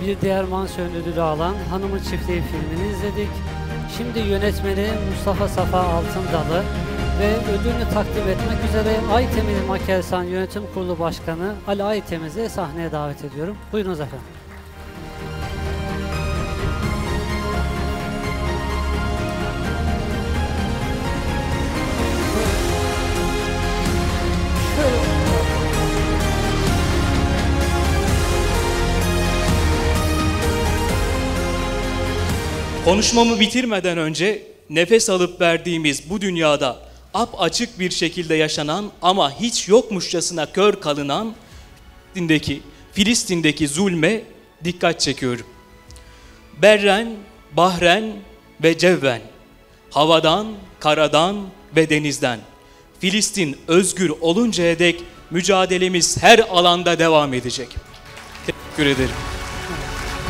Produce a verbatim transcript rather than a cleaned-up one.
Bir Diğer Mansiyon ödülü alan Hanımın Çiftliği filmini izledik. Şimdi yönetmeni Mustafa Safa Altındalı ve ödülünü takdim etmek üzere Aytemir Makelsan Yönetim Kurulu Başkanı Ali Aytemiz'i sahneye davet ediyorum. Buyurunuz efendim. Konuşmamı bitirmeden önce nefes alıp verdiğimiz bu dünyada apaçık bir şekilde yaşanan ama hiç yokmuşçasına kör kalınan Filistin'deki, Filistin'deki zulme dikkat çekiyorum. Berren, bahren ve cevven, havadan, karadan ve denizden Filistin özgür oluncaya dek mücadelemiz her alanda devam edecek. Teşekkür ederim.